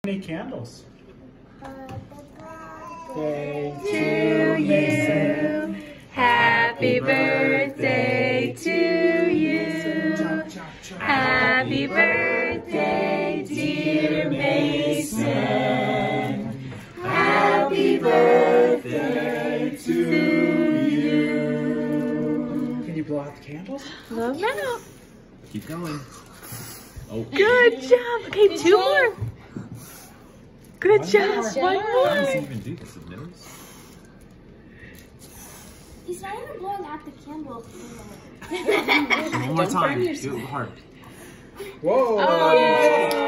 Many candles. Birthday to you. Happy birthday to you. Happy birthday, dear Mason. Happy birthday to you. Can you blow out the candles? Blow them out. Keep going. Oh. Good job. Okay, two more. Good job. One How more. does he even do this? It knows? He's not even blowing out the candle. One more time. Do it hard. Whoa! Oh.